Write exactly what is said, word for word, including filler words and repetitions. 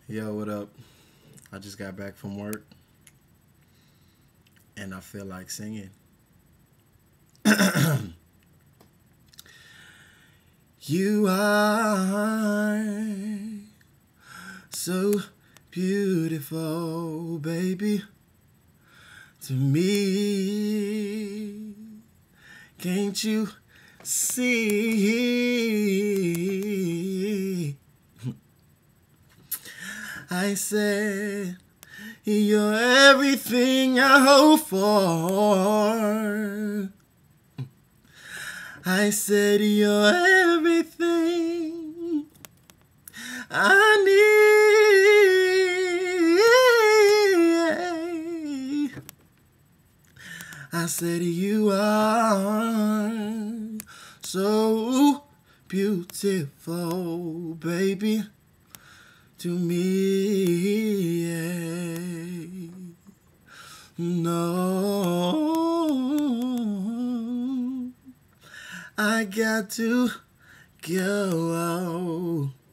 Yo, what up? I just got back from work and I feel like singing. You are so beautiful, baby, to me. Can't you see? I said, you're everything I hope for. I said, you're everything I need. I said, you are so beautiful, baby, to me. No, I got to go.